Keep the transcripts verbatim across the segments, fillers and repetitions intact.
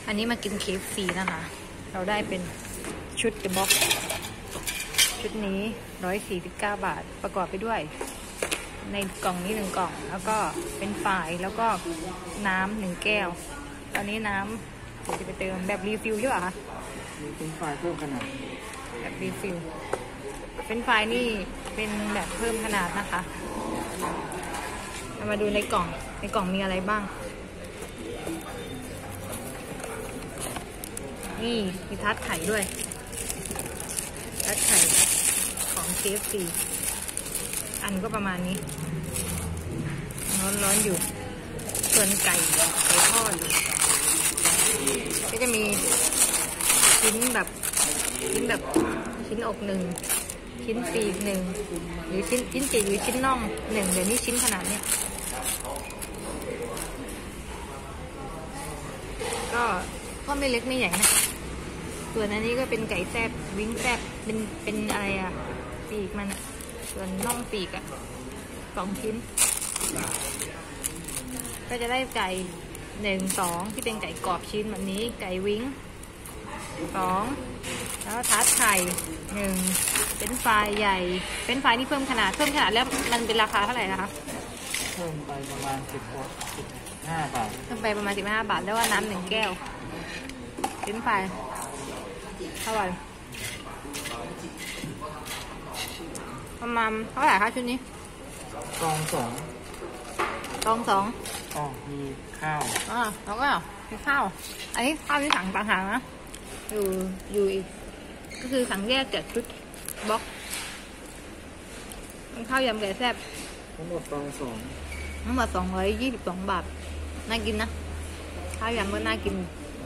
อันนี้มากิน เค เอฟ ซี นะคะ เราได้เป็นชุดเดอะบ็อกซ์ชุดนี้หนึ่งร้อยสี่สิบเก้าบาทประกอบไปด้วยในกล่องนี้หนึ่งกล่องแล้วก็เป็นฝ่ายแล้วก็น้ำหนึ่งแก้วตอนนี้น้ำเดี๋ยวจะไปเติมแบบรีฟิลใช่ป่ะคะเป็นฝ่ายเพิ่มขนาดแบบรีฟิลเป็นฝ่ายนี่เป็นแบบเพิ่มขนาดนะคะเรามาดูในกล่องในกล่องมีอะไรบ้างนี่มีทัดไข่ด้วยทัดไข่ของ เค เอฟ ซี อันก็ประมาณนี้ร้อนร้อนอยู่ส่วนไก่ไก่ทอดก็จะมีชิ้นแบบชิ้นแบบชิ้นอกหนึ่งชิ้นปีกหนึ่งหรือชิ้นชิ้นปีกหรือชิ้นน่องหนึ่งเดี๋ยวนี้ชิ้นขนาดนี้ก็ก็ไม่เล็กไม่ใหญ่นะส่วนอันนี้ก็เป็นไก่แซ่บวิ้งแซ่บเป็นเป็นอะไรอะปีกมันอะส่วนน่องปีกอะสองชิ้นก็จะได้ไก่หนึ่งสองที่เป็นไก่กรอบชิ้นแบบนี้ไก่วิ้งสองแล้วทัดไข่หนึ่งเป็นไฟใหญ่เป็นไฟนี่เพิ่มขนาดเพิ่มขนาดแล้วมันเป็นราคาเท่าไหร่นะคะเพิ่มไปประมาณสิบห้าบาทเพิ่มไปประมาณสิบห้าบาทแล้วว่าน้ำหนึ่งแก้วเป็นไฟเท่าไหร่ประมาณเท่าไหร่คะชุดนี้กองสองกองสองอ๋อมีข้าวอ่าแล้วก็มีข้าวอันนี้ข้าวที่สั่งต่างหากนะอยู่อยู่อีกก็คือสั่งแยกจากชุดบล็อกมันข้าวยำไก่แซ่บทั้งหมดกองสองทั้งหมดสองร้อยยี่สิบสองบาทน่ากินนะข้าวยำก็น่ากิน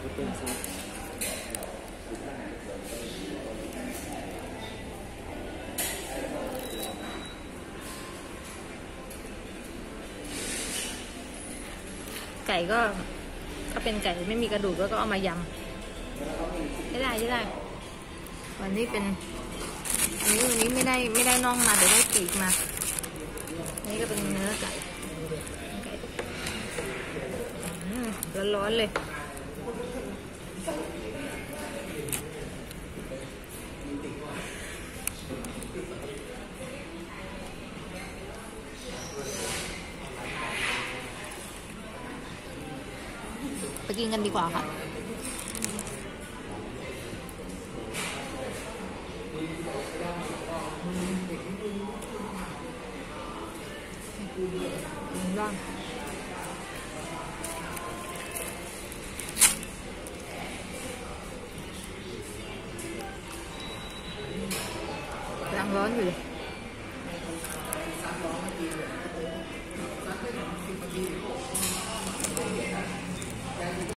ไก่ก็ก็เป็นไก่ไม่มีกระดูกแล้วก็เอามายำไม่ได้ไม่ได้วันนี้เป็นอันนี้วันนี้ไม่ได้ไม่ได้น่องมาเดี๋ยวได้ปีกมานี่ก็เป็นเนื้อไก่ร้อนๆเลยไปกินกันดีกว่าค่ะร่างกำลังร้อนอยู่เลย